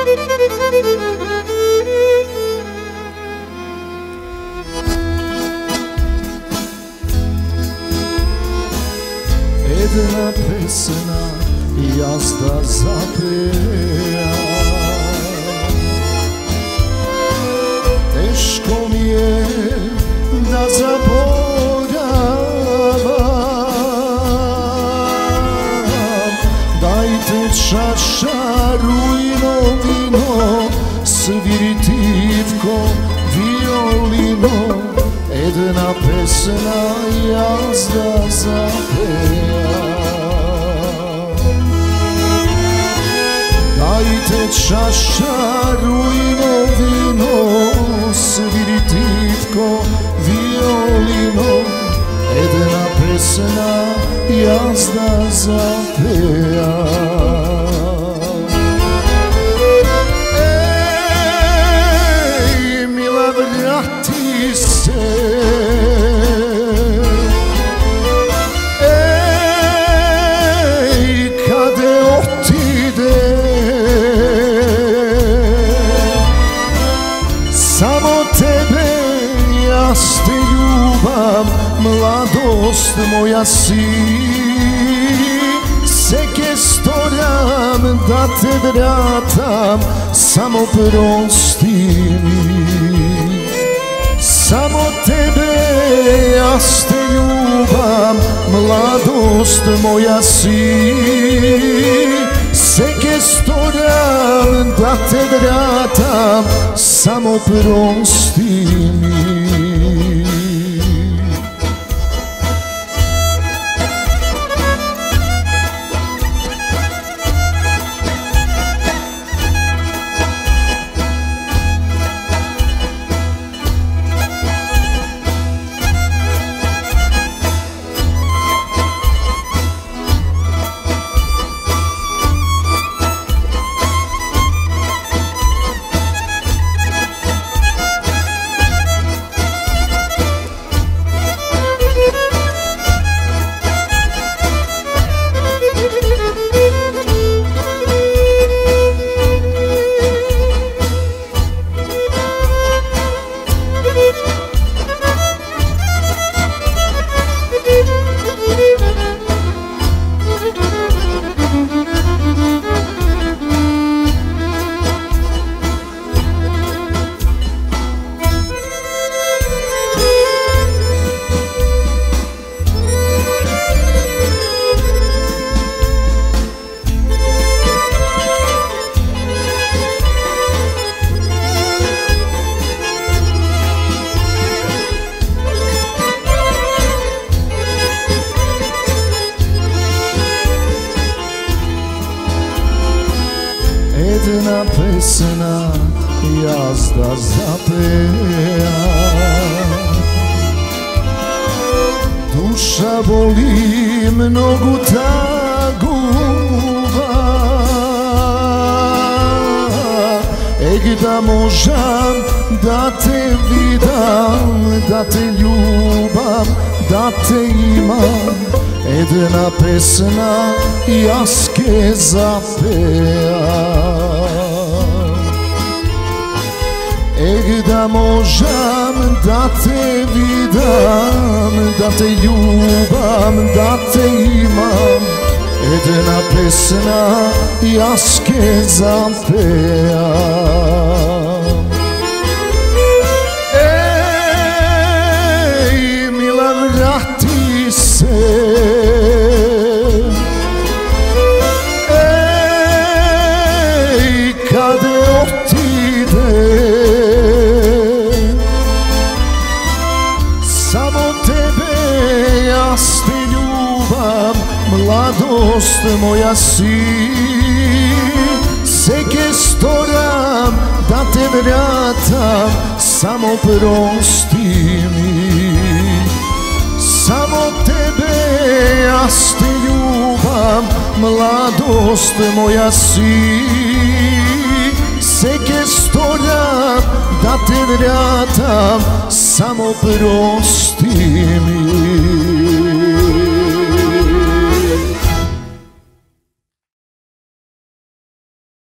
Jedna pesna jazda zapeja, teško mi je da zaboravim. Dajte čaša rujno vino, sviritivko, violino, jedna pesna jazda zapeja. Dajte čaša rujno vino, sviritivko, violino, jedna pesna jazda zapeja. Ej, mila, vrati se, ej, kade otide, samo tebe ja te ljubam, mladost moja si. Seke stoljam da te vratam, samo prosti mi. Samo tebe ja te ljubam, mladost moja si. Seke stoljam da te vratam, samo prosti mi. Jedna pesna jazda zapeja, duša boli mnogo taguva. Da možem da te vidam, da te ljubam, da te imam, jedna pesna jaske zapeja. Da možem da te vidam, da te ljubam, da te imam, jedna pesna jaske zapeja. Ej, mila, vrati se, ej, kade otide, samo tebe ja te ljubam, mladost moja si. Seke stoljam da te vratam, samo prosti mi. Samo tebe ja te ljubam, mladost moja si. Seke stoljam da te vratam, samo prosti